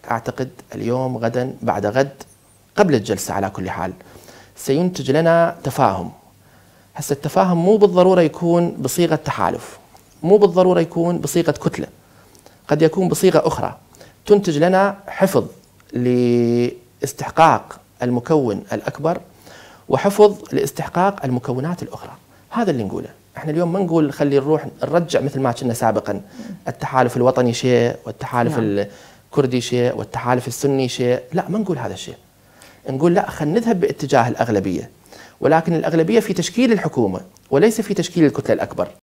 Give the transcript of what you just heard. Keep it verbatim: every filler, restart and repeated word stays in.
أعتقد اليوم غدا بعد غد قبل الجلسة على كل حال سينتج لنا تفاهم. هسه التفاهم مو بالضرورة يكون بصيغة تحالف، مو بالضرورة يكون بصيغة كتلة، قد يكون بصيغة أخرى تنتج لنا حفظ لاستحقاق المكون الأكبر وحفظ لاستحقاق المكونات الأخرى. هذا اللي نقوله. احنا اليوم ما نقول خلي نروح نرجع مثل ما كنا سابقا التحالف الوطني شيء والتحالف نعم. الكردي شيء والتحالف السني شيء، لا ما نقول هذا الشيء. نقول لا، خلينا نذهب باتجاه الأغلبية، ولكن الأغلبية في تشكيل الحكومة وليس في تشكيل الكتلة الأكبر.